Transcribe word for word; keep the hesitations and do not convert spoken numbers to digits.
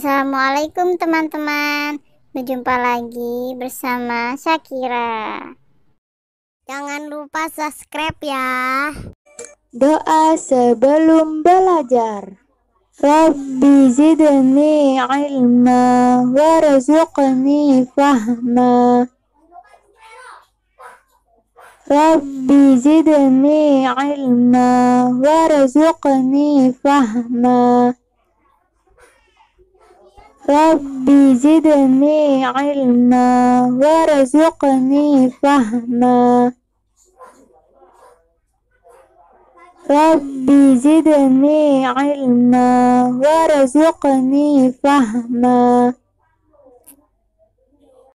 Assalamualaikum teman-teman. Berjumpa lagi bersama Syakira. Jangan lupa subscribe ya. Doa sebelum belajar. Rabbi zidni ilma warzuqni fahma. Rabbi zidni ilma warzuqni fahma. Rabbi zidni ilma warzuqni fahma. Rabbi zidni ilma warzuqni fahma.